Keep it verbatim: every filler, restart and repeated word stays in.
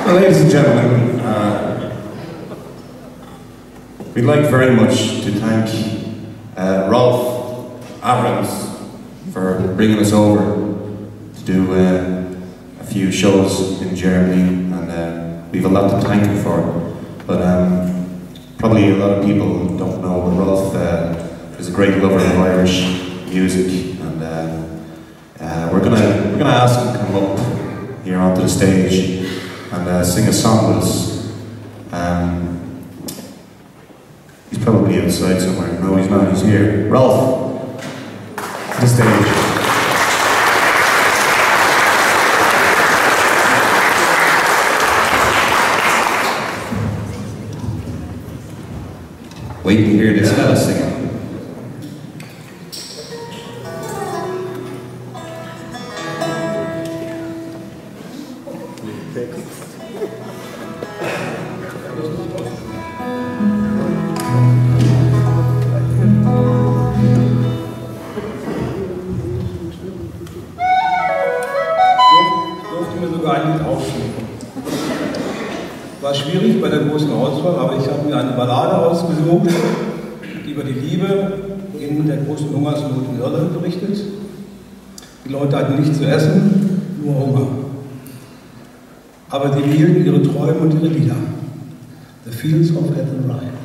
Well, ladies and gentlemen, uh, we'd like very much to thank uh, Rolf Ahrens for bringing us over to do uh, a few shows in Germany, and uh, we have a lot to thank him for. But um, probably a lot of people don't know, but Rolf uh, is a great lover of Irish music, and uh, uh, we're gonna we're gonna ask him to come up here onto the stage and uh, sing a song with us. Um, he's probably outside somewhere. No, he's not. He's here. Rolf, to the stage. Wait to hear this fella singing. War schwierig bei der großen Auswahl, aber ich habe mir eine Ballade ausgesucht, die über die Liebe in der großen Hungersnot in Irland berichtet. Die Leute hatten nichts zu essen, nur Hunger. Aber sie hielten ihre Träume und ihre Lieder. The Fields of Athenry.